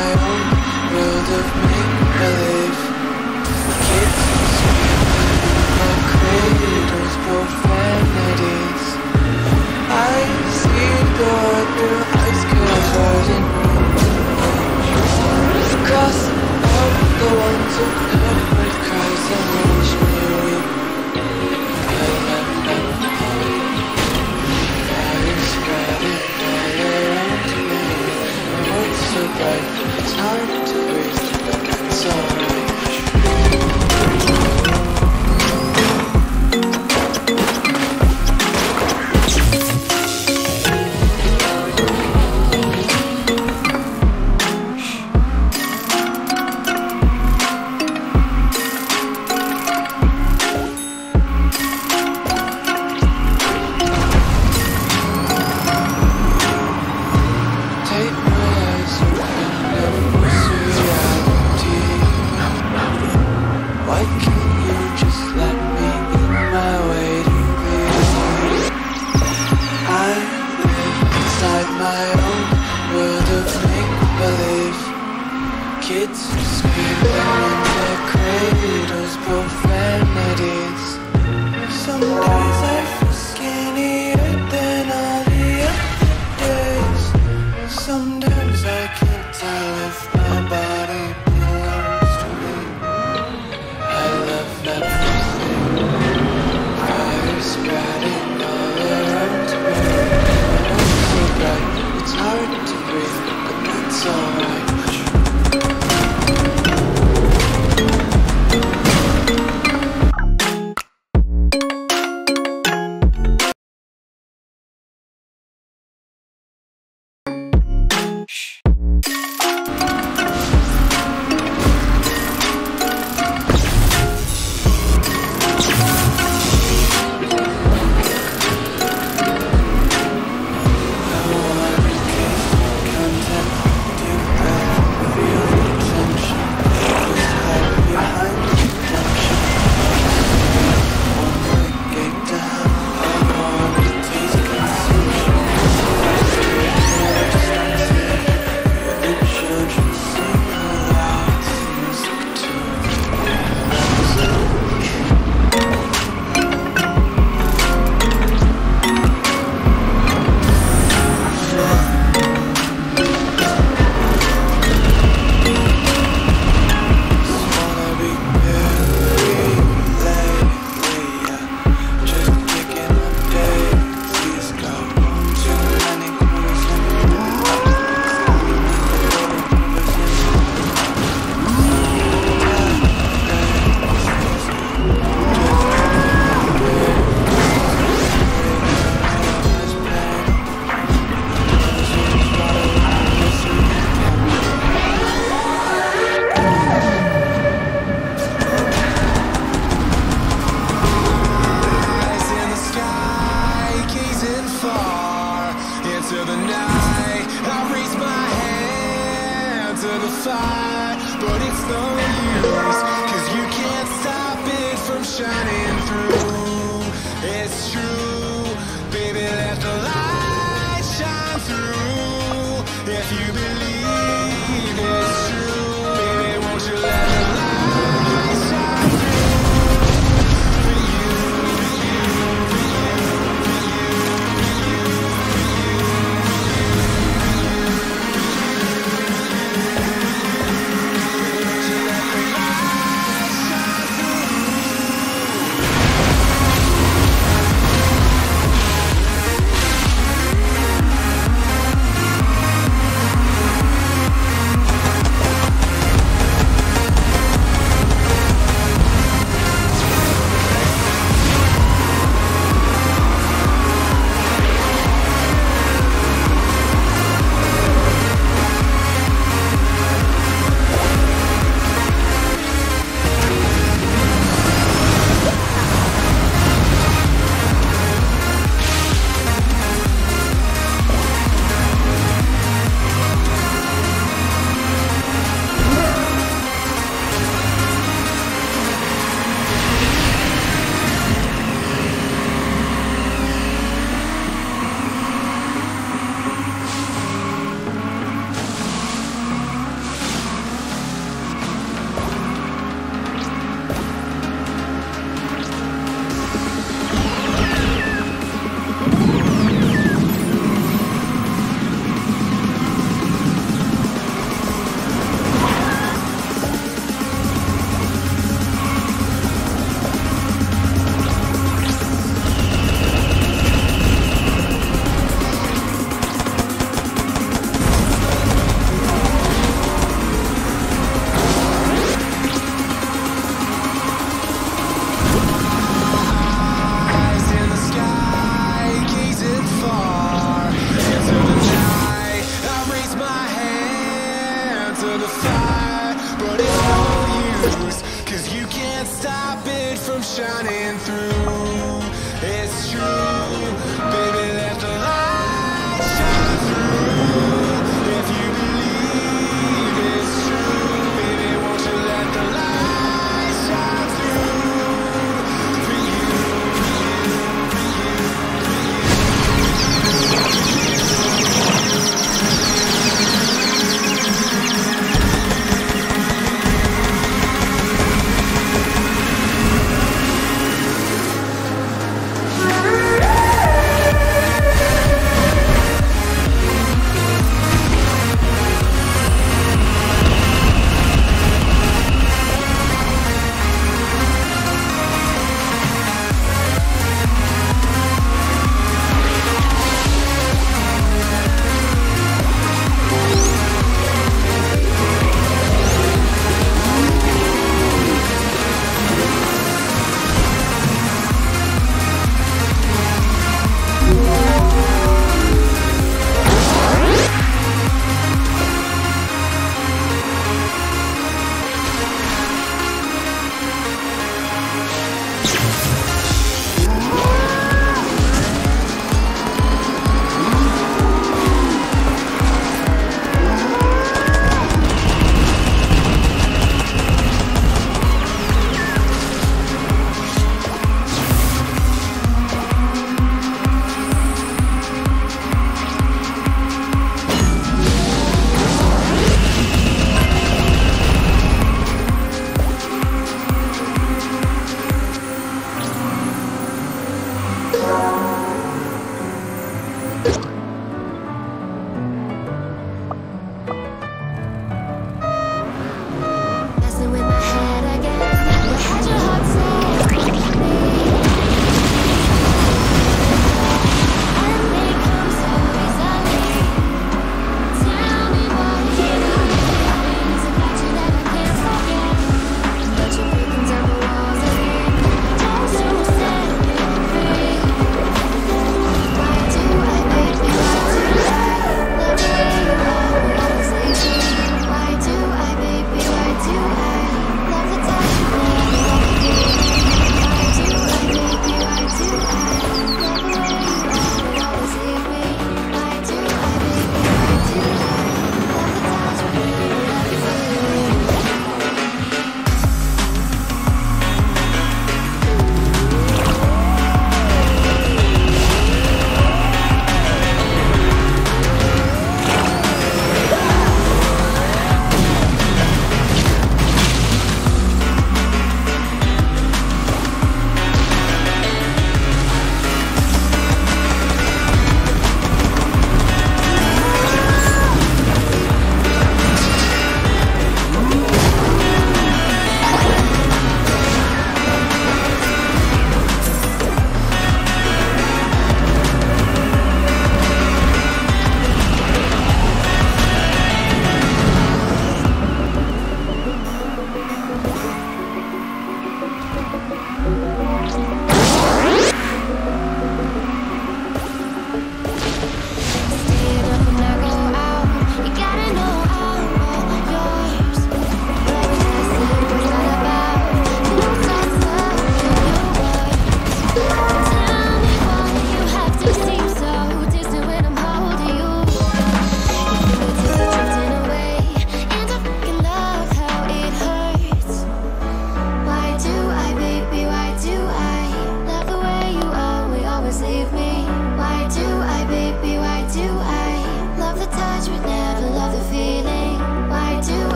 my own world of make-believe. Kids screaming in their cradles, profanities. I see the world through ice covered in cross out the ones who never cries and watch me weep. I left that fire spreading all around me. My world's so bright, it's hard to breathe, but that's alright. Kids screaming in their cradles, profanities. Some days I feel skinnier than all the other days. Sometimes I can't tell if my body belongs to me. I love everything. Fire spreading all around me. I'm so bright, it's hard to breathe, but that's alright. But it's no use, 'cause you can't stop it from shining through. It's true, baby, let the light shine through. If you believe it's true, baby, won't you let the light shine through? For you, for you, for you, for you, for you, for the fire, but it's no use, 'cause you can't stop it from shining through. It's true, baby, let the light shine through. If you believe it's true, baby, won't you let the light shine through for you, for you, for you,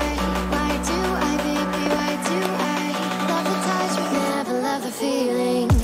feeling.